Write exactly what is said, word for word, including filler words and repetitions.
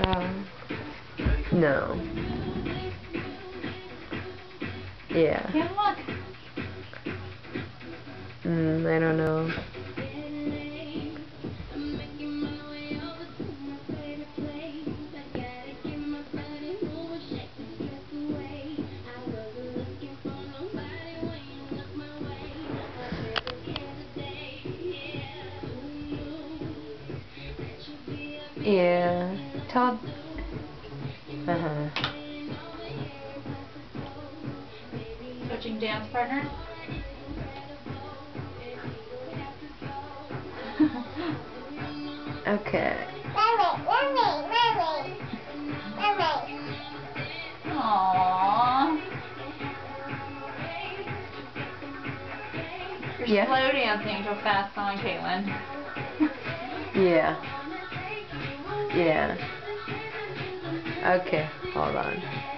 Um, no. Yeah. Kim, look. Mm, I don't know. Yeah. Todd. Uh huh. Switching dance partners. Okay. Aww. You're Yeah. slow dancing to a fast song, Caitlin. Yeah. Yeah. Okay, hold on.